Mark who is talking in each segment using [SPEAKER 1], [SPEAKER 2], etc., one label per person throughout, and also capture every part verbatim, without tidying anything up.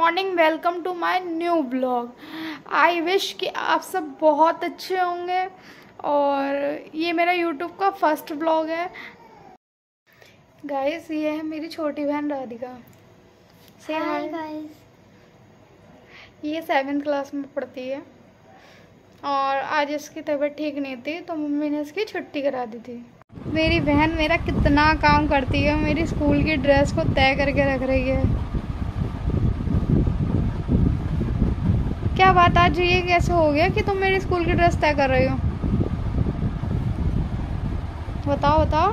[SPEAKER 1] Morning, welcome to my new blog. I wish कि आप सब बहुत अच्छे होंगे और ये मेरा यूट्यूब का फर्स्ट ब्लॉग है। गाइस, ये है मेरी छोटी बहन राधिका। से हाय गाइस। ये सेवेंथ क्लास में पढ़ती है और आज इसकी तबीयत ठीक नहीं थी तो मम्मी ने इसकी छुट्टी करा दी थी। मेरी बहन मेरा कितना काम करती है, मेरी स्कूल की ड्रेस को तय करके रख रही है। क्या बात, आज ये कैसे हो गया कि तुम मेरी स्कूल की ड्रेस तय कर रही हो? बताओ बताओ।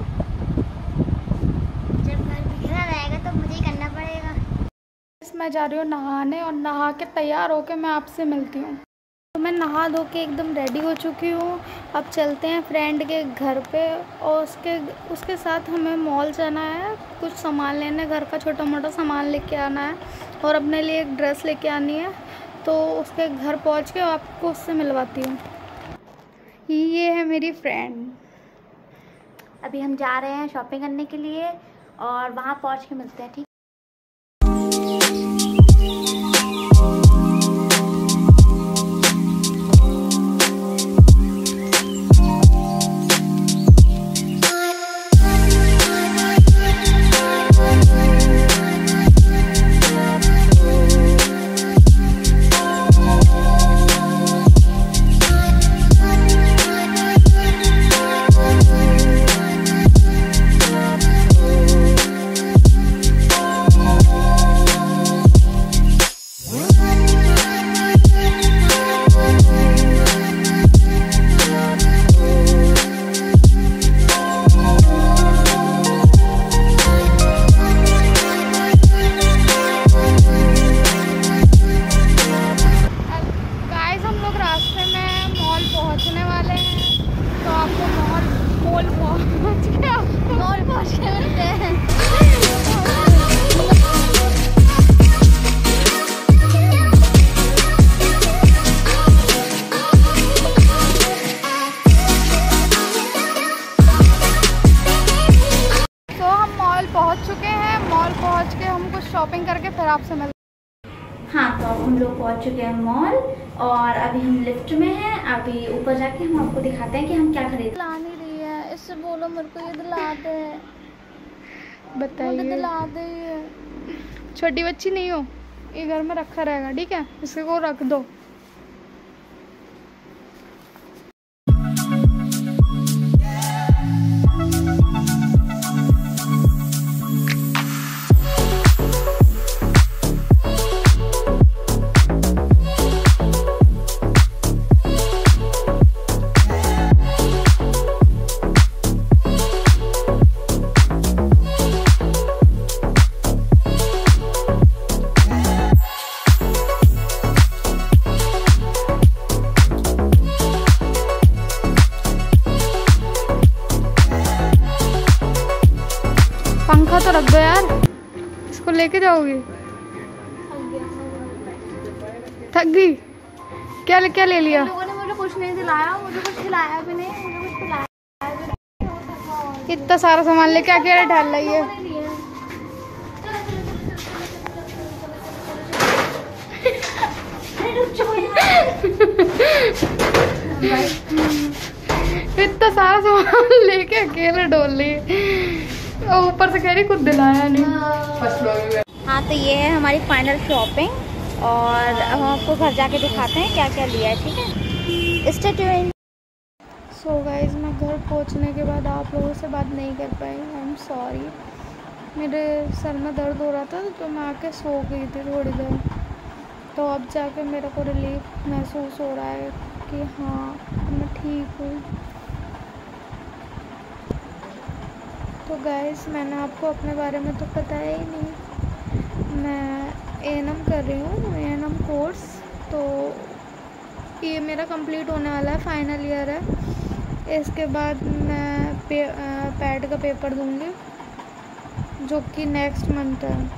[SPEAKER 2] जब घर बिखरा रहेगा तो मुझे ही करना पड़ेगा।
[SPEAKER 1] मैं जा रही हूँ नहाने और नहा के तैयार होके मैं आपसे मिलती हूँ। तो मैं नहा धो के एकदम रेडी हो चुकी हूँ। अब चलते हैं फ्रेंड के घर पे और उसके उसके साथ हमें मॉल जाना है, कुछ सामान लेने, घर का छोटा मोटा सामान लेके आना है और अपने लिए एक ड्रेस लेके आनी है। तो उसके घर पहुँच के आपको उससे मिलवाती हूँ। ये है मेरी फ्रेंड।
[SPEAKER 2] अभी हम जा रहे हैं शॉपिंग करने के लिए और वहाँ पहुँच के मिलते हैं, ठीक?
[SPEAKER 1] पहुंच के हम कुछ शॉपिंग करके फिर आपसे मिलते हैं।
[SPEAKER 2] हाँ, तो अब हम लोग पहुंच चुके हैं मॉल और अभी हम लिफ्ट में हैं। अभी ऊपर जाके हम आपको दिखाते हैं कि हम क्या खरीद।
[SPEAKER 1] ला नहीं रही है, इससे बोलो मेरे को ये दिला दे। बताइए, दिला दे। छोटी बच्ची नहीं हो, ये घर में रखा रहेगा, ठीक है? इसके को रख दो। पंखा तो रख दो यार, इसको लेके जाओगी? थक गई? क्या ले क्या ले लिया?
[SPEAKER 2] लोगों ने मुझे कुछ नहीं दिलाया, मुझे कुछ खिलाया भी नहीं, मुझे कुछ पिलाया भी नहीं।
[SPEAKER 1] इतना सारा सामान लेके अकेले ढाल रही है। इतना सारा सामान लेके अकेले डोल रही है और ऊपर से कह रही कुछ दिलाया नहीं।
[SPEAKER 2] हाँ, तो ये है हमारी फाइनल शॉपिंग और अब हम आपको घर जाके दिखाते हैं क्या क्या लिया है, ठीक है? Stay tuned.
[SPEAKER 1] सो गाइस, मैं घर पहुंचने के बाद आप लोगों से बात नहीं कर पाई। I am sorry. मेरे सर में दर्द हो रहा था तो मैं आके सो गई थी थोड़ी देर। तो अब जाके मेरे को रिलीफ महसूस हो रहा है कि हाँ मैं ठीक हूँ। तो गाइस, मैंने आपको अपने बारे में तो बताया ही नहीं। मैं ए एन एम कर रही हूँ, ए एन एम कोर्स। तो ये मेरा कंप्लीट होने वाला है, फाइनल ईयर है। इसके बाद मैं पे, पैड का पेपर दूँगी जो कि नेक्स्ट मंथ है।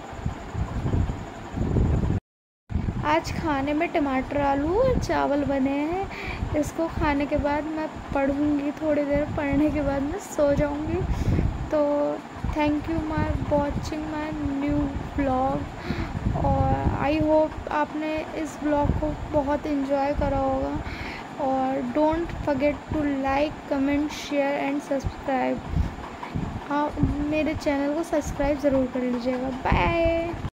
[SPEAKER 1] आज खाने में टमाटर आलू और चावल बने हैं। इसको खाने के बाद मैं पढ़ूँगी, थोड़ी देर पढ़ने के बाद मैं सो जाऊँगी। तो thank you my watching my new blog. और आई होप आपने इस ब्लॉग को बहुत इन्जॉय करा होगा। और don't forget to like, comment, share and subscribe. हाँ, मेरे चैनल को सब्सक्राइब ज़रूर कर लीजिएगा। बाय।